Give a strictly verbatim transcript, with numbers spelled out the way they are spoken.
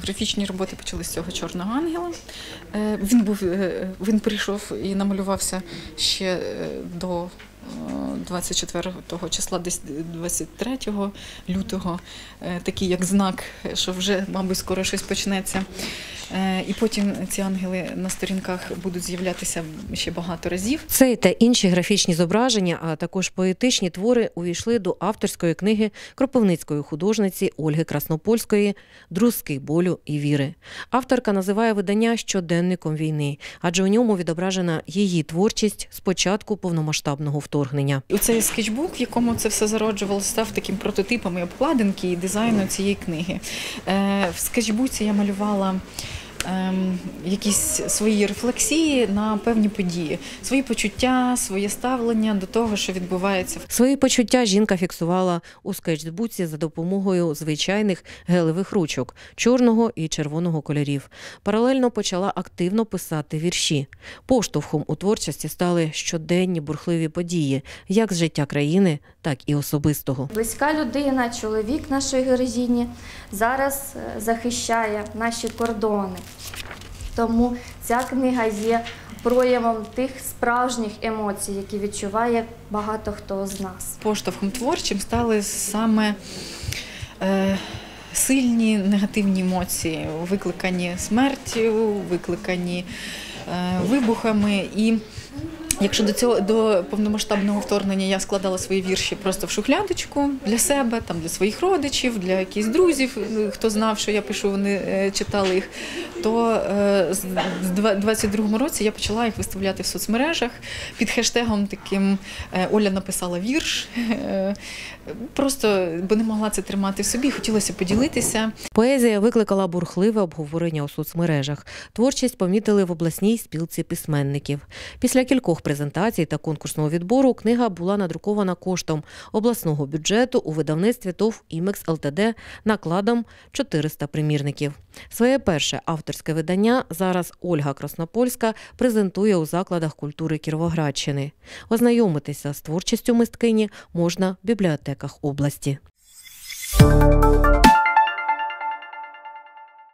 графічні роботи почали з цього «Чорного ангела». Він був, він прийшов і намалювався ще до двадцять четвертого числа, десь двадцять третього лютого, такий як знак, що вже, мабуть, скоро щось почнеться. І потім ці ангели на сторінках будуть з'являтися ще багато разів. Цей та інші графічні зображення, а також поетичні твори увійшли до авторської книги кропивницької художниці Ольги Краснопольської «Друзки болю і віри». Авторка називає видання щоденником війни, адже у ньому відображена її творчість з початку повномасштабного вторгнення. Цей скетчбук, в якому це все зароджувалося, став таким прототипом і обкладинки, і дизайну цієї книги. В скетчбуці я малювала якісь свої рефлексії на певні події, свої почуття, своє ставлення до того, що відбувається. Свої почуття жінка фіксувала у скетчбуці за допомогою звичайних гелевих ручок чорного і червоного кольорів. Паралельно почала активно писати вірші. Поштовхом у творчості стали щоденні бурхливі події, як з життя країни, так і особистого. Близька людина, чоловік нашої героїні, зараз захищає наші кордони. Тому ця книга є проявом тих справжніх емоцій, які відчуває багато хто з нас. Поштовхом творчим стали саме е, сильні негативні емоції, викликані смертю, викликані е, вибухами. І якщо до цього, до повномасштабного вторгнення я складала свої вірші просто в шухлядочку для себе, там, для своїх родичів, для якихось друзів, хто знав, що я пишу, вони читали їх, то в двадцять другому році я почала їх виставляти в соцмережах під хештегом таким «Оля написала вірш», просто, бо не могла це тримати в собі, хотілося поділитися. Поезія викликала бурхливе обговорення у соцмережах. Творчість помітили в обласній спілці письменників. Після кількох презентацій та конкурсного відбору книга була надрукована коштом обласного бюджету у видавництві ТОВ «Імекс ЛТД» накладом чотириста примірників. Своє перше авторське видання зараз Ольга Краснопольська презентує у закладах культури Кіровоградщини. Ознайомитися з творчістю мисткині можна в бібліотеках області.